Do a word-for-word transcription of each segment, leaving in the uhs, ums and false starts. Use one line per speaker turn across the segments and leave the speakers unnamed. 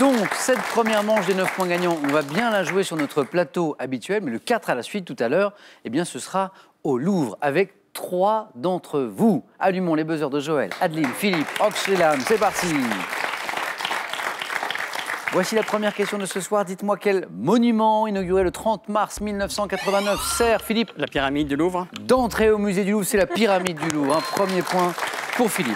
Donc, cette première manche des neuf points gagnants, on va bien la jouer sur notre plateau habituel, mais le quatre à la suite tout à l'heure, eh bien, ce sera au Louvre avec trois d'entre vous. Allumons les buzzers de Joël, Adeline, Philippe, Roxelane, c'est parti. Voici la première question de ce soir. Dites-moi quel monument inauguré le trente mars mille neuf cent quatre-vingt-neuf sert, Philippe?
La pyramide du Louvre.
D'entrée au musée du Louvre, c'est la pyramide du Louvre. Un premier point pour Philippe.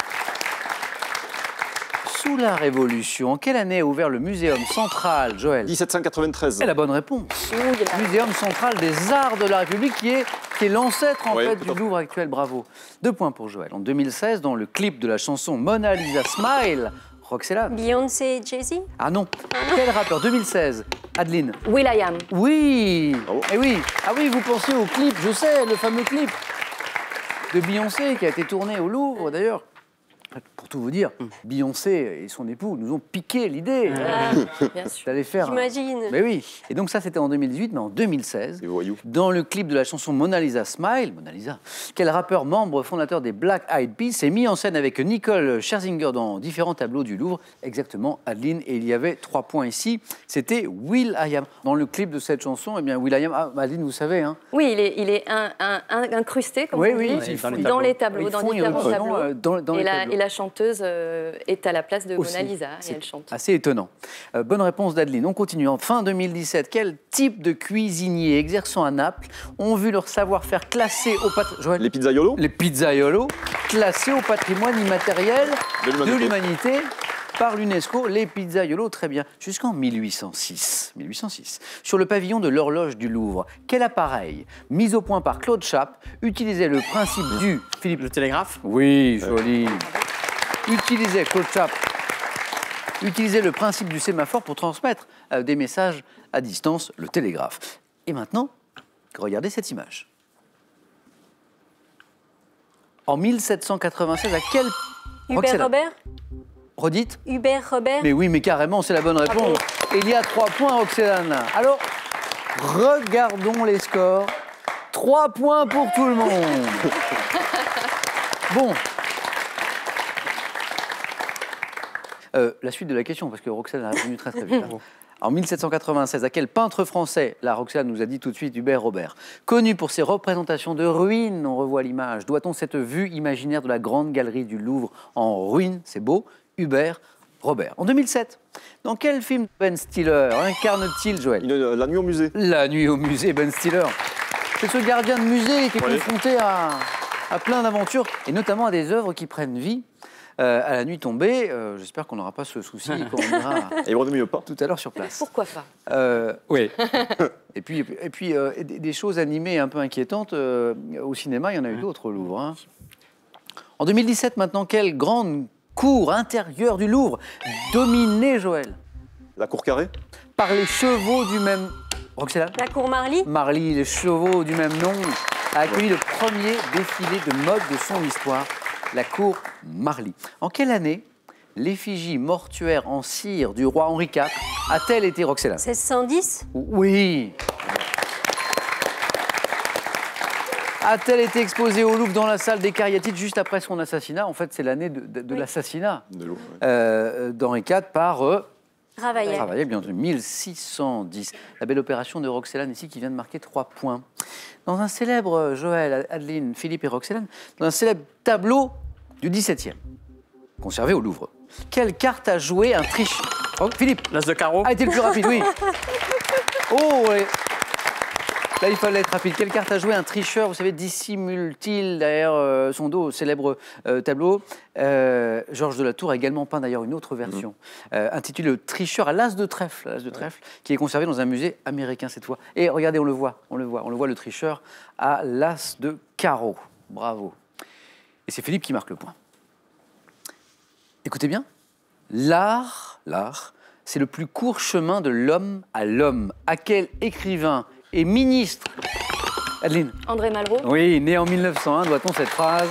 Sous la Révolution, en quelle année a ouvert le Muséum central, Joël?
mille sept cent quatre-vingt-treize.
C'est la bonne réponse. Muséum central des Arts de la République, qui est, qui est l'ancêtre en
Oui,
fait, du Louvre actuel. Bravo. Deux points pour Joël. En deux mille seize, dans le clip de la chanson Mona Lisa Smile, Roxelane.
Beyoncé et Jay-Z?
Ah non. Quel rappeur? deux mille seize. Adeline.
will.i.am.
Oui.
Bravo.
Eh oui. Ah oui, vous pensiez au clip, je sais, le fameux clip de Beyoncé qui a été tourné au Louvre d'ailleurs. Pour tout vous dire, Beyoncé et son époux nous ont piqué l'idée
Ah, bien sûr.
d'aller faire.
J'imagine.
Mais oui. Et donc ça, c'était en deux mille dix-huit, mais en deux mille seize,
Les voyous.
dans le clip de la chanson Mona Lisa Smile, Mona Lisa, quel rappeur membre fondateur des Black Eyed Peas s'est mis en scène avec Nicole Scherzinger dans différents tableaux du Louvre, exactement, Adeline, et il y avait trois points ici. C'était will.i.am. Dans le clip de cette chanson, eh bien will.i.am, ah, Adeline, vous savez, hein.
Oui, il est, il est un, un, un- incrusté, comme
Oui,
on
oui,
dit,
ils font-
dans les tableaux,
Ils
dans
font
différents
irruption,
tableaux.
euh, dans, dans
et,
les
la,
tableaux.
et la chanteuse euh, est à la place de
Aussi.
Mona Lisa et
C'est
elle chante.
assez étonnant. Euh, bonne réponse d'Adeline. On continue. En fin deux mille dix-sept, quel type de cuisiniers exerçant à Naples ont vu leur savoir-faire classé au patrimoine...
Les pizzaiolo.
Les pizzaiolo, classés au patrimoine immatériel
De
de
l'humanité.
l'humanité par l'UNESCO. Les pizzaiolo, très bien. Jusqu'en mille huit cent six. mille huit cent six. Sur le pavillon de l'horloge du Louvre, quel appareil, mis au point par Claude Chappe, utilisait le principe du... Philippe.
Le télégraphe.
Oui, joli. Utilisait, Claude Chappe, utilisait le principe du sémaphore pour transmettre euh, des messages à distance, le télégraphe. Et maintenant, regardez cette image. En mille sept cent quatre-vingt-seize, à quel...
Hubert
Roxelane.
Robert
Redites.
Hubert Robert
Mais oui, mais carrément, c'est la bonne réponse. Et il y a trois points, Roxelane. Alors, regardons les scores. Trois points pour tout le monde. Bon. Euh, la suite de la question, parce que Roxelane a répondu très très vite. hein. En mille sept cent quatre-vingt-seize, à quel peintre français, là Roxelane nous a dit tout de suite Hubert Robert, connu pour ses représentations de ruines, on revoit l'image, doit-on cette vue imaginaire de la grande galerie du Louvre en ruines, c'est beau, Hubert Robert. En deux mille sept, dans quel film Ben Stiller incarne-t-il, Joël?
Une- euh, La nuit au musée.
La nuit au musée, Ben Stiller. C'est ce gardien de musée qui est
Ouais.
confronté à, à plein d'aventures, et notamment à des œuvres qui prennent vie. Euh, à la nuit tombée, euh, j'espère qu'on n'aura pas ce souci quand on ira
Et il ne mieux pas.
tout à l'heure sur place.
Pourquoi pas?
Euh,
Oui.
et puis, et puis euh, des, des choses animées un peu inquiétantes, euh, au cinéma, il y en a eu d'autres au Louvre. hein. En deux mille dix-sept, maintenant, quelle grande cour intérieure du Louvre, dominée, Joël,
La cour carrée.
par les chevaux du même... Roxelane
La cour Marly?
Marly, les chevaux du même nom, a accueilli le premier défilé de mode de son histoire, la cour Marly. En quelle année l'effigie mortuaire en cire du roi Henri quatre a-t-elle été, Roxelane?
seize cent dix?
Oui. A-t-elle été exposée au Louvre dans la salle des Cariatides juste après son assassinat? En fait, c'est l'année de, de- de
Oui.
l'assassinat
De l'eau. ouais.
euh, d'Henri quatre par... Euh,
Ravaillac.
Travaillé bien entendu, mille six cent dix. La belle opération de Roxelane ici qui vient de marquer trois points. Dans un célèbre, euh, Joël, Adeline, Philippe et Roxelane, dans un célèbre tableau du dix-septième, conservé au Louvre, quelle carte a joué un triche... Oh, Philippe
L'as de carreau.
a été le plus rapide, oui. Oh, ouais. Là, il fallait être rapide. Quelle carte a joué un tricheur, vous savez, dissimule-t-il derrière euh, son dos, célèbre euh, tableau euh, Georges de la Tour a également peint d'ailleurs une autre version, euh, intitulée Le tricheur à l'as de trèfle, l'as de trèfle, qui est conservé dans un musée américain cette fois. Et regardez, on le voit, on le voit, on le voit, le tricheur à l'as de carreau. Bravo. Et c'est Philippe qui marque le point. Écoutez bien, l'art, l'art, c'est le plus court chemin de l'homme à l'homme. À quel écrivain et ministre, Adeline?
André Malraux?
Oui, né en mille neuf cent un, doit-on cette phrase?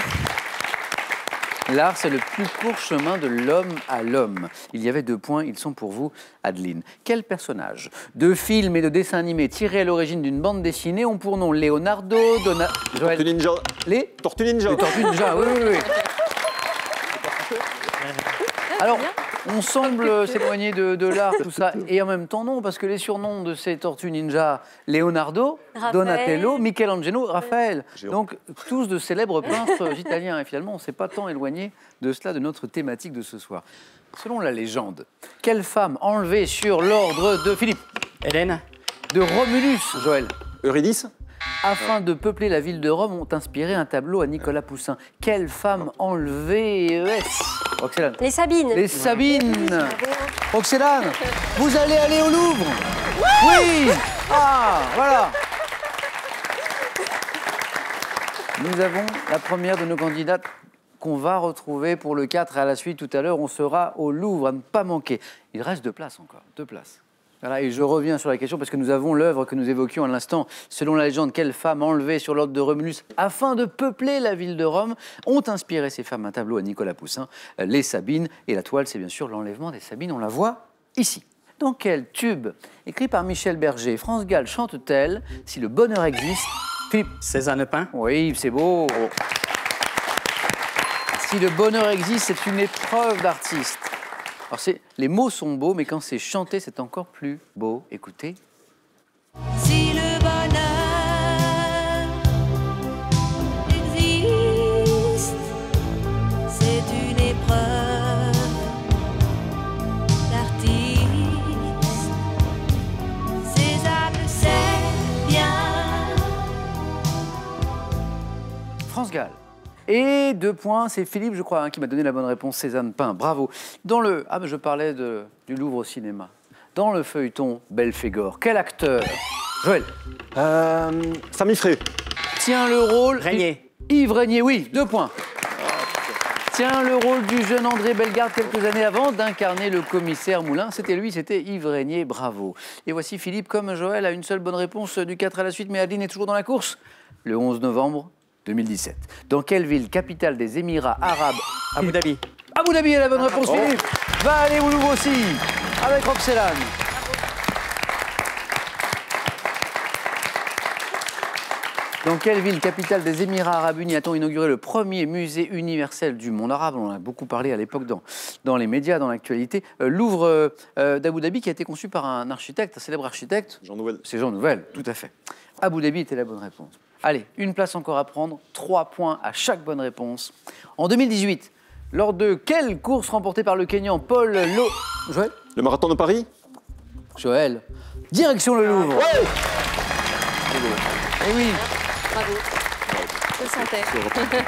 L'art, c'est le plus court chemin de l'homme à l'homme. Il y avait deux points, ils sont pour vous, Adeline. Quel personnage de films et de dessins animés tirés à l'origine d'une bande dessinée ont pour nom Leonardo, Dona... Joël...
Tortue Ninja.
Les
Tortue Ninja.
Les Tortues Ninja, oui, oui, oui. Alors, on semble s'éloigner de, de l'art, tout ça, et en même temps non, parce que les surnoms de ces tortues ninja, Leonardo,
Raphaël.
Donatello, Michelangelo, Raphaël,
Géant.
donc tous de célèbres peintres italiens. Et finalement, on ne s'est pas tant éloigné de cela, de notre thématique de ce soir. Selon la légende, quelle femme enlevée sur l'ordre de Philippe,
Hélène.
de Romulus, Joël,
Eurydice?
afin de peupler la ville de Rome, ont inspiré un tableau à Nicolas Poussin. Quelle femme enlevée E S Roxelane.
Les Sabines.
Les Sabines. Roxelane, vous allez aller au Louvre. Oui. Ah, voilà. Nous avons la première de nos candidates qu'on va retrouver pour le quatre à la suite. Tout à l'heure, on sera au Louvre, à ne pas manquer. Il reste deux places encore, deux places. Voilà, et je reviens sur la question parce que nous avons l'œuvre que nous évoquions à l'instant. Selon la légende, quelles femmes enlevées sur l'ordre de Romulus afin de peupler la ville de Rome ont inspiré ces femmes un tableau à Nicolas Poussin, les Sabines. Et la toile, c'est bien sûr l'enlèvement des Sabines. On la voit ici. Dans quel tube, écrit par Michel Berger, France Gall chante-t-elle « Si le bonheur existe » Philippe.
Cézanne Lepin.
Oui, c'est beau. Si le bonheur existe, c'est une épreuve d'artiste. Alors, c'est- les mots sont beaux, mais quand c'est chanté, c'est encore plus beau. Écoutez.
Si le bonheur existe, c'est une épreuve d'artiste. César le sait bien.
France Gall. Et deux points, c'est Philippe, je crois, hein, qui m'a donné la bonne réponse, Cézanne Pain. Bravo. Dans le... Ah, mais je parlais de, du Louvre au cinéma. Dans le feuilleton Belphégor, quel acteur, Joël,
Euh, Samy Frey.
tient le rôle...
Régnier.
Yves Régnier, oui, deux points. Tient le rôle du jeune André Bellegarde quelques années avant d'incarner le commissaire Moulin. C'était lui, c'était Yves Régnier, bravo. Et voici Philippe, comme Joël, a une seule bonne réponse du quatre à la suite, mais Adeline est toujours dans la course. Le onze novembre deux mille dix-sept. Dans quelle ville, capitale des Émirats arabes
Abu Dhabi.
Abu Dhabi est la bonne réponse,
Oh.
Philippe. Va aller au Louvre aussi, avec Roxelane. Dans quelle ville, capitale des Émirats arabes unis, a-t-on inauguré le premier musée universel du monde arabe? On en a beaucoup parlé à l'époque dans, dans les médias, dans l'actualité. Euh, Louvre euh, euh, d'Abu Dhabi qui a été conçu par un architecte, un célèbre architecte.
Jean Nouvel.
C'est Jean Nouvel, tout à fait. Abu Dhabi était la bonne réponse. Allez, une place encore à prendre, trois points à chaque bonne réponse. En deux mille dix-huit, lors de quelle course remportée par le Kényan Paul Lo... Joël
Le marathon de Paris?
Joël. Direction le Louvre. Eh oui.
Bravo. Je le sentais.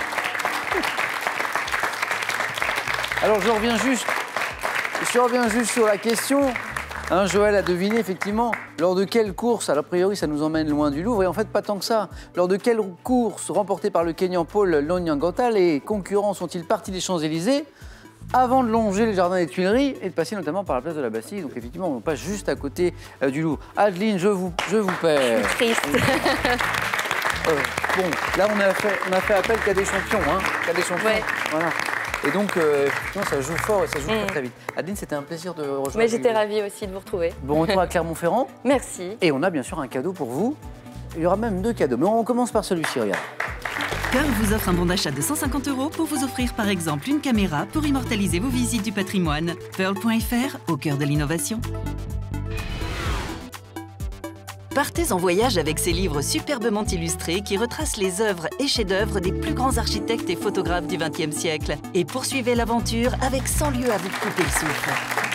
Alors je reviens juste, je reviens juste sur la question. Hein, Joël a deviné effectivement lors de quelle course, alors a priori ça nous emmène loin du Louvre, et en fait pas tant que ça. Lors de quelle course remportée par le Kényan Paul Lonyangata, les concurrents sont-ils partis des Champs-Élysées avant de longer les jardins des Tuileries et de passer notamment par la place de la Bastille. Donc effectivement on passe juste à côté euh, du Louvre. Adeline, je vous, je vous perds.
Triste.
Euh, bon, là on a fait, on a fait appel qu'à des champions, hein, qu'à des champions.
Ouais.
Voilà. Et donc, euh, effectivement, ça joue fort et ça joue
Mm.
très, très vite. Adeline, c'était un plaisir de rejoindre.
Mais j'étais
vous.
ravie aussi de vous retrouver.
Bon retour à Clermont-Ferrand.
Merci.
Et on a bien sûr un cadeau pour vous. Il y aura même deux cadeaux. Mais on commence par celui-ci, regarde.
Pearl vous offre un bon d'achat de cent cinquante euros pour vous offrir par exemple une caméra pour immortaliser vos visites du patrimoine. Pearl point F R, au cœur de l'innovation. Partez en voyage avec ces livres superbement illustrés qui retracent les œuvres et chefs-d'œuvre des plus grands architectes et photographes du vingtième siècle. Et poursuivez l'aventure avec cent lieux à vous couper le souffle.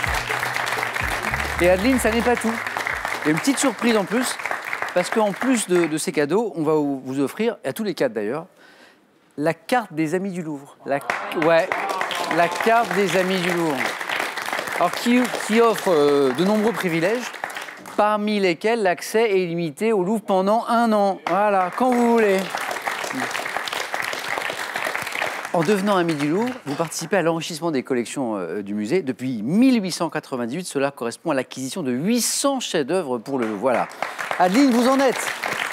Et Adeline, ça n'est pas tout. Il y a une petite surprise en plus. Parce qu'en plus de, de ces cadeaux, on va vous vous offrir, et à tous les quatre d'ailleurs, la carte des Amis du Louvre. La, ouais, la carte des Amis du Louvre. Alors, qui, qui offre euh, de nombreux privilèges, parmi lesquels l'accès est illimité au Louvre pendant un an. Voilà, quand vous voulez. En devenant ami du Louvre, vous participez à l'enrichissement des collections euh, du musée. Depuis mille huit cent quatre-vingt-dix-huit, cela correspond à l'acquisition de huit cents chefs-d'œuvre pour le Louvre. Voilà. Adeline, vous en êtes.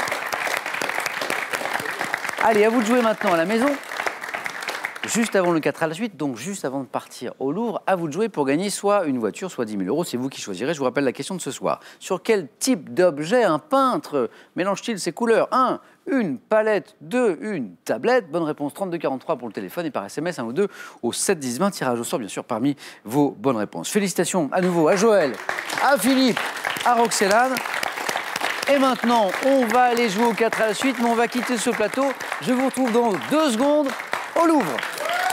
Allez, à vous de jouer maintenant à la maison. Juste avant le quatre à la suite, donc juste avant de partir au Louvre, à vous de jouer pour gagner soit une voiture, soit dix mille euros. C'est vous qui choisirez. Je vous rappelle la question de ce soir. Sur quel type d'objet un peintre mélange-t-il ses couleurs? un. une palette, deux, une tablette. Bonne réponse trente-deux quarante-trois pour le téléphone et par S M S un ou deux au sept dix vingt. Tirage au sort, bien sûr, parmi vos bonnes réponses. Félicitations à nouveau à Joël, à Philippe, à Roxelane. Et maintenant, on va aller jouer aux quatre à la suite, mais on va quitter ce plateau. Je vous retrouve dans deux secondes au Louvre.